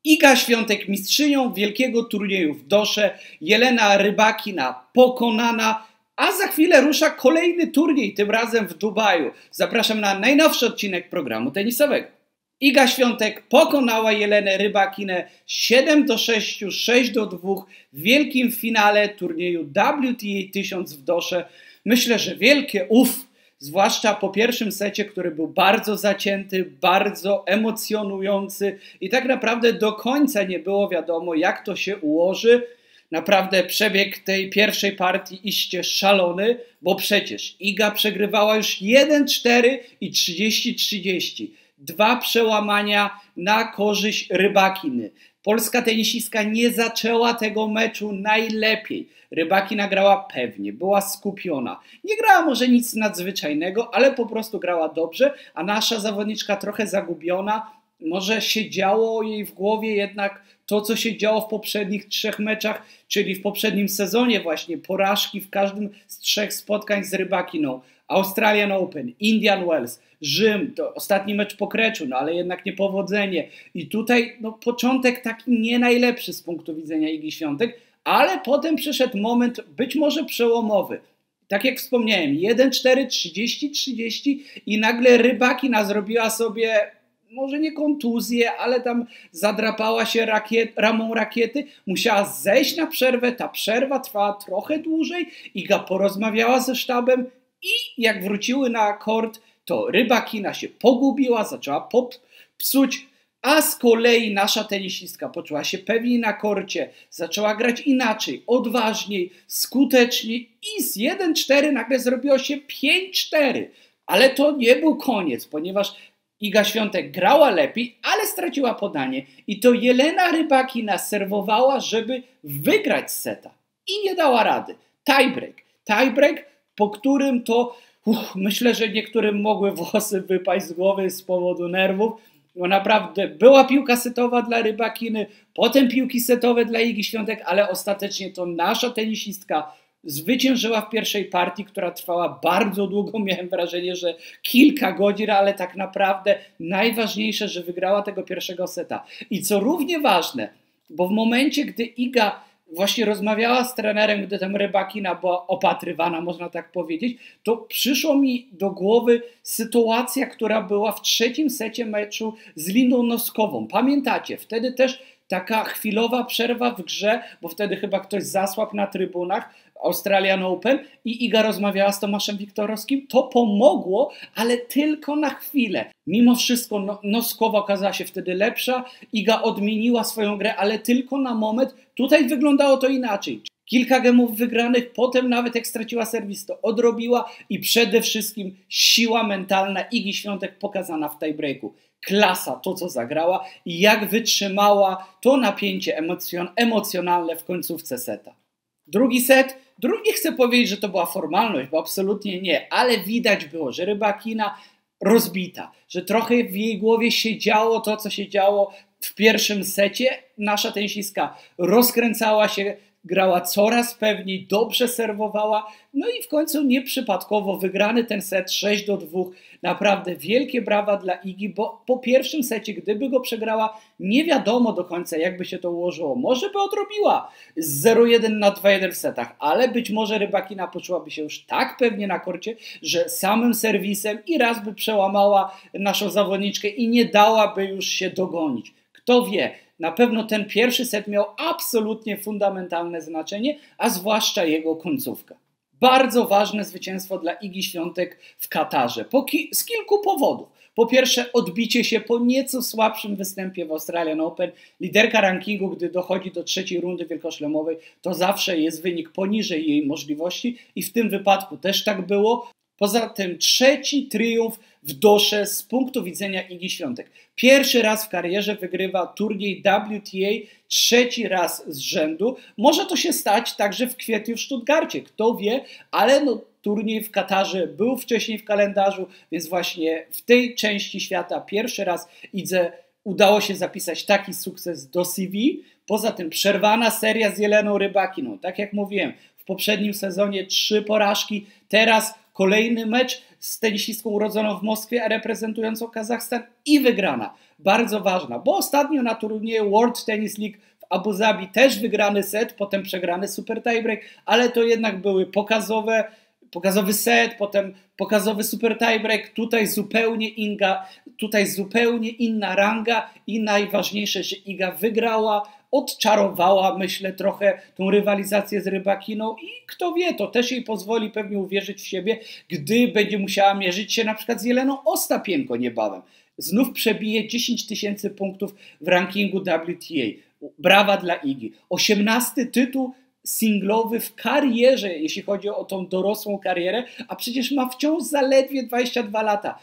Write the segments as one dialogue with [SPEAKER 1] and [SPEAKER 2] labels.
[SPEAKER 1] Iga Świątek mistrzynią wielkiego turnieju w Dosze, Jelena Rybakina pokonana, a za chwilę rusza kolejny turniej, tym razem w Dubaju. Zapraszam na najnowszy odcinek programu tenisowego. Iga Świątek pokonała Jelenę Rybakinę 7-6, 6-2 w wielkim finale turnieju WTA 1000 w Dosze. Myślę, że wielkie zwłaszcza po pierwszym secie, który był bardzo zacięty, bardzo emocjonujący i tak naprawdę do końca nie było wiadomo, jak to się ułoży. Naprawdę przebieg tej pierwszej partii iście szalony, bo przecież Iga przegrywała już 1-4 i 30-30. Dwa przełamania na korzyść Rybakiny. Polska tenisistka nie zaczęła tego meczu najlepiej. Rybakina grała pewnie, była skupiona. Nie grała może nic nadzwyczajnego, ale po prostu grała dobrze, a nasza zawodniczka trochę zagubiona. Może się działo jej w głowie jednak to, co się działo w poprzednich 3 meczach, czyli w poprzednim sezonie właśnie porażki w każdym z 3 spotkań z Rybakiną. Australian Open, Indian Wells, Rzym, to ostatni mecz po Kreczu, ale jednak niepowodzenie. I tutaj początek taki nie najlepszy z punktu widzenia Igi Świątek, ale potem przyszedł moment być może przełomowy. Tak jak wspomniałem, 1-4, 30-30 i nagle Rybakina zrobiła sobie, może nie kontuzję, ale tam zadrapała się ramą rakiety, musiała zejść na przerwę, ta przerwa trwała trochę dłużej, Iga porozmawiała ze sztabem i jak wróciły na kort, to Rybakina się pogubiła, zaczęła psuć, a z kolei nasza tenisistka poczuła się pewniej na korcie, zaczęła grać inaczej, odważniej, skuteczniej i z 1-4 nagle zrobiło się 5-4. Ale to nie był koniec, ponieważ Iga Świątek grała lepiej, ale straciła podanie i to Jelena Rybakina serwowała, żeby wygrać seta i nie dała rady. Tiebreak, po którym to myślę, że niektórym mogły włosy wypaść z głowy z powodu nerwów. Bo naprawdę była piłka setowa dla Rybakiny, potem piłki setowe dla Igi Świątek, ale ostatecznie to nasza tenisistka zwyciężyła w pierwszej partii, która trwała bardzo długo. Miałem wrażenie, że kilka godzin, ale tak naprawdę najważniejsze, że wygrała tego pierwszego seta. I co równie ważne, bo w momencie, gdy Iga właśnie rozmawiała z trenerem, gdy tam Rybakina była opatrywana, można tak powiedzieć, to przyszło mi do głowy sytuacja, która była w 3. secie meczu z Lindą Noskową. Pamiętacie, wtedy też taka chwilowa przerwa w grze, bo wtedy chyba ktoś zasłabł na trybunach, Australian Open, i Iga rozmawiała z Tomaszem Wiktorowskim. To pomogło, ale tylko na chwilę. Mimo wszystko Noskowa okazała się wtedy lepsza. Iga odmieniła swoją grę, ale tylko na moment. Tutaj wyglądało to inaczej. Kilka gemów wygranych, potem nawet jak straciła serwis, to odrobiła i przede wszystkim siła mentalna Igi Świątek pokazana w tiebreaku. Klasa, to co zagrała i jak wytrzymała to napięcie emocjonalne w końcówce seta. Drugi set, nie chcę powiedzieć, że to była formalność, bo absolutnie nie, ale widać było, że Rybakina rozbita, że trochę w jej głowie się działo to, co się działo w pierwszym secie. Nasza tenisistka rozkręcała się, grała coraz pewniej, dobrze serwowała, no i w końcu nieprzypadkowo wygrany ten set 6-2. Naprawdę wielkie brawa dla Igi, bo po pierwszym secie, gdyby go przegrała, nie wiadomo do końca, jakby się to ułożyło. Może by odrobiła z 0-1 na 2-1 w setach, ale być może Rybakina poczułaby się już tak pewnie na korcie, że samym serwisem i raz by przełamała naszą zawodniczkę i nie dałaby już się dogonić. Kto wie, na pewno ten pierwszy set miał absolutnie fundamentalne znaczenie, a zwłaszcza jego końcówka. Bardzo ważne zwycięstwo dla Igi Świątek w Katarze z kilku powodów. Po pierwsze, odbicie się po nieco słabszym występie w Australian Open. Liderka rankingu, gdy dochodzi do 3. rundy wielkoszlemowej, to zawsze jest wynik poniżej jej możliwości i w tym wypadku też tak było. Poza tym 3. triumf w Dosze z punktu widzenia Igi Świątek. Pierwszy raz w karierze wygrywa turniej WTA, 3. raz z rzędu. Może to się stać także w kwietniu w Stuttgarcie, kto wie, ale turniej w Katarze był wcześniej w kalendarzu, więc właśnie w tej części świata pierwszy raz Idze udało się zapisać taki sukces do CV. Poza tym przerwana seria z Jeleną Rybakiną. Tak jak mówiłem, w poprzednim sezonie 3 porażki, teraz kolejny mecz z tenisistką urodzoną w Moskwie, a reprezentującą Kazachstan i wygrana. Bardzo ważna, bo ostatnio na turnieju World Tennis League w Abu Zabi też wygrany set, potem przegrany super tiebreak, ale to jednak były pokazowy set, potem pokazowy super tiebreak, tutaj zupełnie inna ranga i najważniejsze, że Iga wygrała, odczarowała, myślę, trochę tą rywalizację z Rybakiną i kto wie, to też jej pozwoli pewnie uwierzyć w siebie, gdy będzie musiała mierzyć się na przykład z Jeleną Ostapienko niebawem. Znów przebije 10 000 punktów w rankingu WTA. Brawa dla Igi. 18 tytuł singlowy w karierze, jeśli chodzi o tą dorosłą karierę, a przecież ma wciąż zaledwie 22 lata.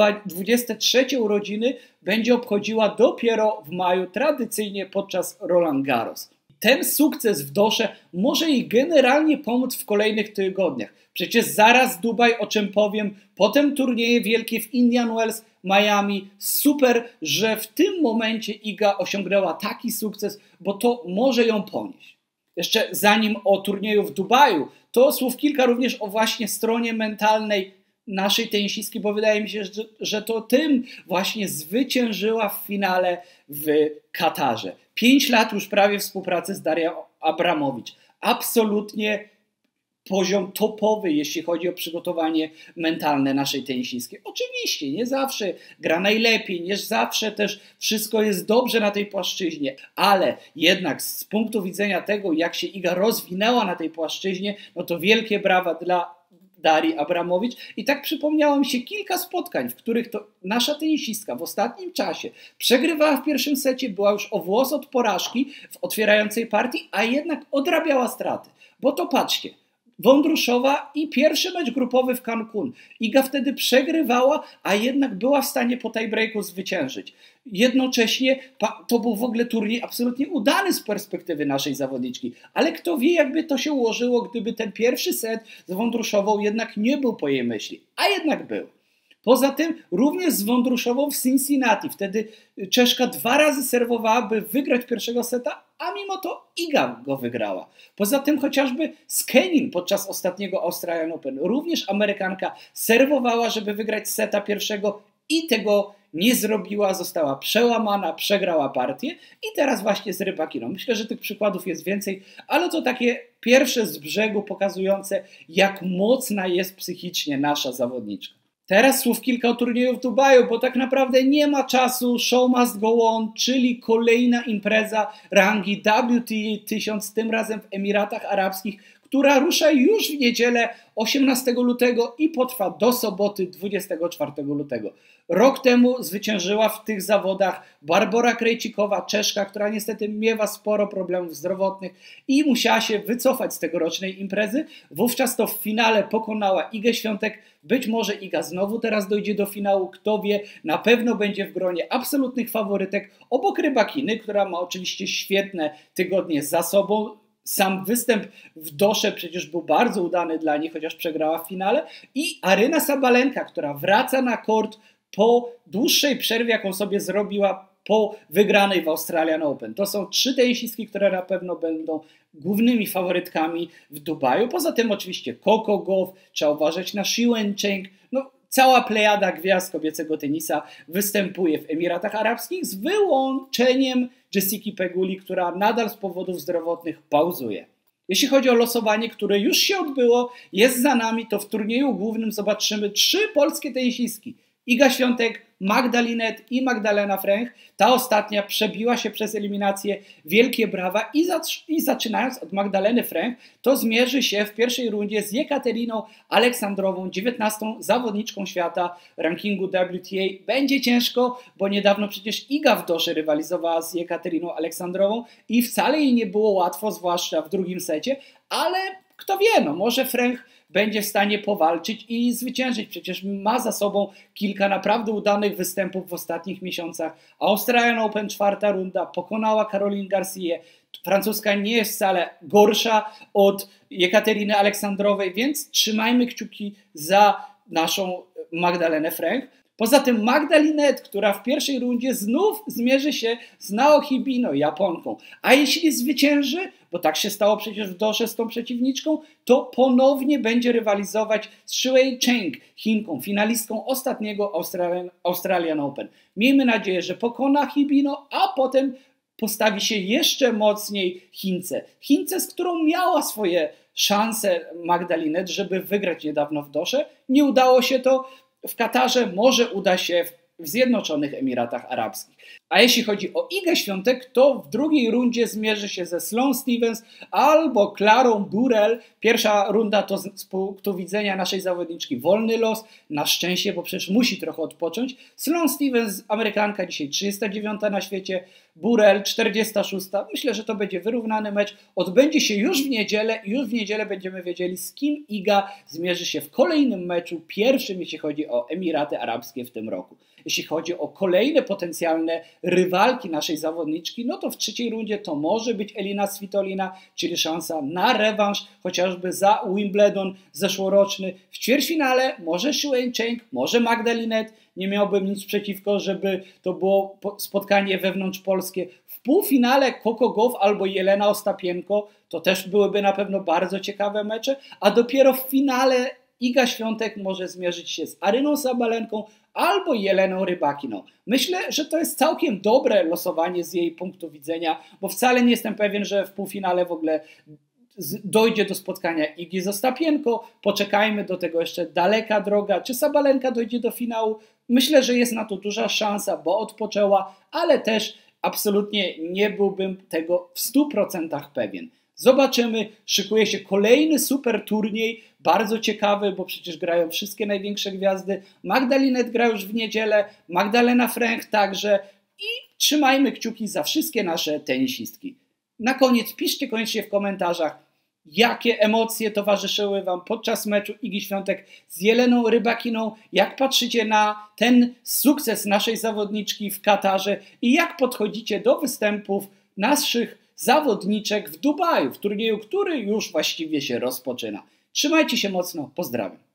[SPEAKER 1] 23 urodziny będzie obchodziła dopiero w maju, tradycyjnie podczas Roland Garros. Ten sukces w Dosze może jej generalnie pomóc w kolejnych tygodniach. Przecież zaraz Dubaj, o czym powiem, potem turnieje wielkie w Indian Wells, Miami. Super, że w tym momencie Iga osiągnęła taki sukces, bo to może ją ponieść. Jeszcze zanim o turnieju w Dubaju, to słów kilka również o właśnie stronie mentalnej naszej tenisistki, bo wydaje mi się, że to tym właśnie zwyciężyła w finale w Katarze. 5 lat już prawie współpracy z Darią Abramowicz. Absolutnie poziom topowy, jeśli chodzi o przygotowanie mentalne naszej tenisistki. Oczywiście, nie zawsze gra najlepiej, nie zawsze też wszystko jest dobrze na tej płaszczyźnie, ale jednak z punktu widzenia tego, jak się Iga rozwinęła na tej płaszczyźnie, no to wielkie brawa dla Darii Abramowicz. I tak przypomniało mi się kilka spotkań, w których to nasza tenisistka w ostatnim czasie przegrywała w pierwszym secie, była już o włos od porażki w otwierającej partii, a jednak odrabiała straty. Bo to patrzcie, Wądruszowa i pierwszy mecz grupowy w Cancun. Iga wtedy przegrywała, a jednak była w stanie po tiebreaku zwyciężyć. Jednocześnie to był w ogóle turniej absolutnie udany z perspektywy naszej zawodniczki. Ale kto wie, jakby to się ułożyło, gdyby ten pierwszy set z Wądruszową jednak nie był po jej myśli. A jednak był. Poza tym również z Wądruszową w Cincinnati. Wtedy Czeszka 2 razy serwowała, by wygrać pierwszego seta, a mimo to Iga go wygrała. Poza tym chociażby z Kenin podczas ostatniego Australian Open. Również Amerykanka serwowała, żeby wygrać seta pierwszego i tego nie zrobiła, została przełamana, przegrała partię i teraz właśnie z Rybakiną. Myślę, że tych przykładów jest więcej, ale to takie pierwsze z brzegu pokazujące, jak mocna jest psychicznie nasza zawodniczka. Teraz słów kilka o turnieju w Dubaju, bo tak naprawdę nie ma czasu, show must go on, czyli kolejna impreza rangi WTA 1000, tym razem w Emiratach Arabskich, która rusza już w niedzielę 18 lutego i potrwa do soboty 24 lutego. Rok temu zwyciężyła w tych zawodach Barbora Krejcikowa, Czeszka, która niestety miewa sporo problemów zdrowotnych i musiała się wycofać z tegorocznej imprezy. Wówczas to w finale pokonała Igę Świątek. Być może Iga znowu teraz dojdzie do finału, kto wie, na pewno będzie w gronie absolutnych faworytek obok Rybakiny, która ma oczywiście świetne tygodnie za sobą. Sam występ w Dosze przecież był bardzo udany dla niej, chociaż przegrała w finale. I Aryna Sabalenka, która wraca na kort po dłuższej przerwie, jaką sobie zrobiła po wygranej w Australian Open. To są 3 tenisistki, które na pewno będą głównymi faworytkami w Dubaju. Poza tym oczywiście Coco Gauff, trzeba uważać na Xi Wencheng. No, cała plejada gwiazd kobiecego tenisa występuje w Emiratach Arabskich z wyłączeniem Jessiki Peguli, która nadal z powodów zdrowotnych pauzuje. Jeśli chodzi o losowanie, które już się odbyło, jest za nami, to w turnieju głównym zobaczymy 3 polskie tenisistki. Iga Świątek, Magda Linette i Magdalena Fręch. Ta ostatnia przebiła się przez eliminację, wielkie brawa i zaczynając od Magdaleny Fręch, to zmierzy się w pierwszej rundzie z Jekateriną Aleksandrową, 19. zawodniczką świata rankingu WTA. Będzie ciężko, bo niedawno przecież Iga w Dosze rywalizowała z Jekateriną Aleksandrową i wcale jej nie było łatwo, zwłaszcza w drugim secie, ale kto wie, no może Fręch będzie w stanie powalczyć i zwyciężyć. Przecież ma za sobą kilka naprawdę udanych występów w ostatnich miesiącach. Australian Open 4. runda, pokonała Caroline Garcia. Francuska nie jest wcale gorsza od Jekateriny Aleksandrowej, więc trzymajmy kciuki za naszą Magdalenę Fręch. Poza tym Magda Linette, która w pierwszej rundzie znów zmierzy się z Naohibino, Japonką. A jeśli zwycięży, bo tak się stało przecież w Dosze z tą przeciwniczką, to ponownie będzie rywalizować z Shuai Cheng, Chinką, finalistką ostatniego Australian Open. Miejmy nadzieję, że pokona Hibino, a potem postawi się jeszcze mocniej Chince. Chince, z którą miała swoje szanse Magdalinet, żeby wygrać niedawno w Dosze. Nie udało się to w Katarze, może uda się w Zjednoczonych Emiratach Arabskich. A jeśli chodzi o Igę Świątek, to w drugiej rundzie zmierzy się ze Sloane Stephens albo Klarą Burel. Pierwsza runda to z punktu widzenia naszej zawodniczki wolny los, na szczęście, bo przecież musi trochę odpocząć. Sloane Stephens, Amerykanka, dzisiaj 39 na świecie, Burel 46. Myślę, że to będzie wyrównany mecz. Odbędzie się już w niedzielę i już w niedzielę będziemy wiedzieli, z kim Iga zmierzy się w kolejnym meczu, pierwszym jeśli chodzi o Emiraty Arabskie w tym roku. Jeśli chodzi o kolejne potencjalne rywalki naszej zawodniczki, no to w trzeciej rundzie to może być Elina Svitolina, czyli szansa na rewanż, chociażby za Wimbledon zeszłoroczny. W ćwierćfinale może Shuai Cheng, może Magdalinet. Nie miałbym nic przeciwko, żeby to było spotkanie wewnątrzpolskie. W półfinale Coco Gauff albo Jelena Ostapienko, to też byłyby na pewno bardzo ciekawe mecze, a dopiero w finale Iga Świątek może zmierzyć się z Aryną Sabalenką albo Jeleną Rybakiną. Myślę, że to jest całkiem dobre losowanie z jej punktu widzenia, bo wcale nie jestem pewien, że w półfinale w ogóle dojdzie do spotkania Igi z Ostapienko. Poczekajmy, do tego jeszcze daleka droga. Czy Sabalenka dojdzie do finału? Myślę, że jest na to duża szansa, bo odpoczęła, ale też absolutnie nie byłbym tego w 100% pewien. Zobaczymy, szykuje się kolejny super turniej, bardzo ciekawy, bo przecież grają wszystkie największe gwiazdy. Magdalinet gra już w niedzielę, Magdalena Fręch także i trzymajmy kciuki za wszystkie nasze tenisistki. Na koniec piszcie koniecznie w komentarzach, jakie emocje towarzyszyły Wam podczas meczu Igi Świątek z Jeleną Rybakiną, jak patrzycie na ten sukces naszej zawodniczki w Katarze i jak podchodzicie do występów naszych zawodniczek w Dubaju, w turnieju, który już właściwie się rozpoczyna. Trzymajcie się mocno, pozdrawiam.